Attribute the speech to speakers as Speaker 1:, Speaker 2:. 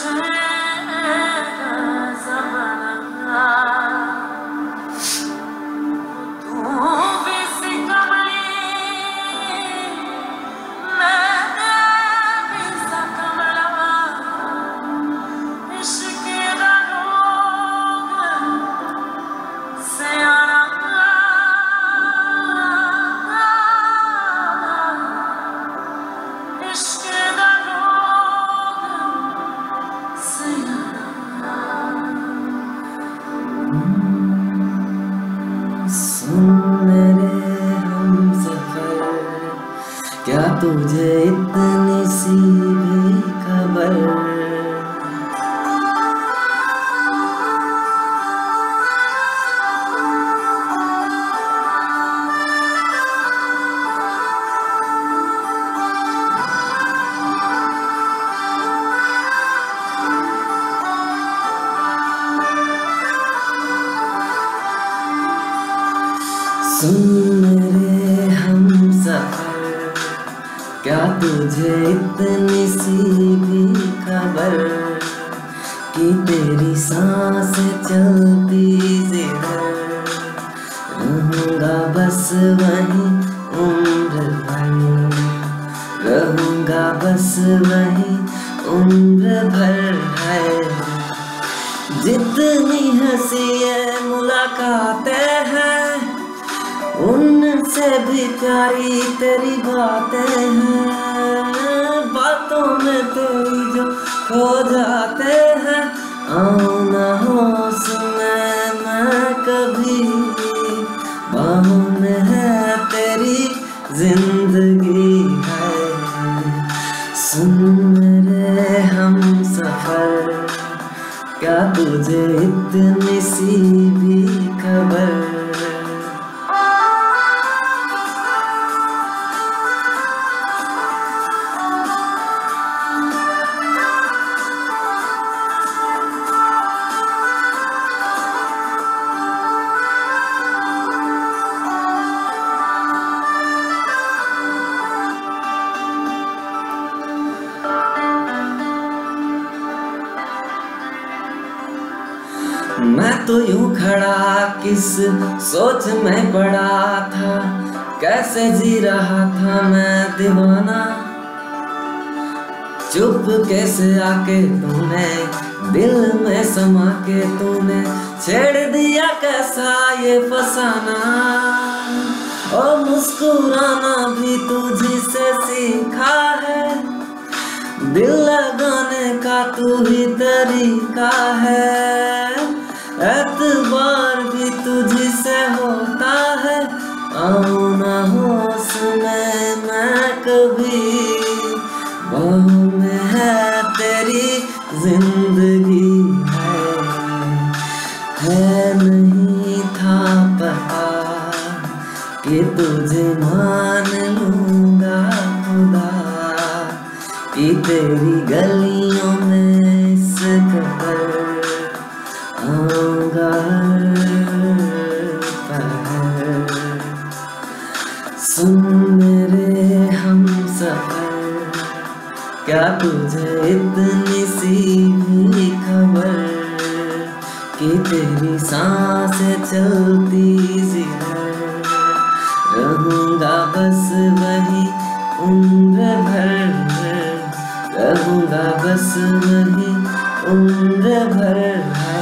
Speaker 1: सुन मेरे हमसफर, क्या तुझे इतनी सी भी खबर? सुन मेरे हमसफर, क्या तुझे इतनी सी भी खबर कि तेरी सांसें चलती जिधर रहूँगा बस वहीं उम्र भर, रहूँगा बस वहीं उम्र भर है। जितनी हंसी मुलाकातें हैं, उनसे भी प्यारी तेरी बातें हैं। बातों में तेरी जो खो जाते हैं, आओ ना होश में मैं कभी, बाहों में है तेरी जिंदगी है। सुन मेरे हमसफर, क्या तुझे इतनी सी भी खबर? मैं तो यूं खड़ा किस सोच में पड़ा था, कैसे जी रहा था मैं दीवाना। चुप कैसे आके तूने दिल में समा के तूने छेड़ दिया कैसा ये फसाना। और मुस्कुराना भी तुझी से सीखा है, दिल लगाने का तू ही तरीका है। एतबार भी तुझी से होता है, आओ ना होश में मैं कभी, बाहों में है तेरी जिंदगी है। नहीं था पता कि तुझे मान लूंगा खुदा, कि तेरी गलियों में इस कदर आऊंगा पर। सुन मेरे हमसफर, क्या तुझे इतनी सी भी खबर कि तेरी सांसें चलती जिधर रहूंगा बस वही उम्र भर, रहूंगा बस वही उम्र भर।